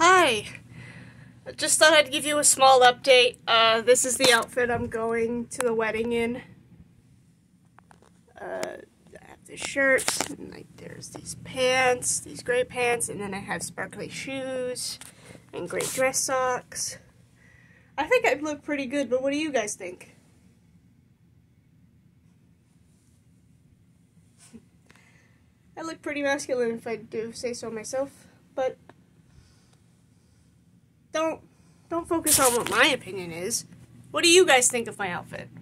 Hi! Just thought I'd give you a small update. This is the outfit I'm going to the wedding in. I have this shirt, and there's these pants, these gray pants, and then I have sparkly shoes and gray dress socks. I think I look pretty good, but what do you guys think? I look pretty masculine if I do say so myself, but don't focus on what my opinion is. What do you guys think of my outfit?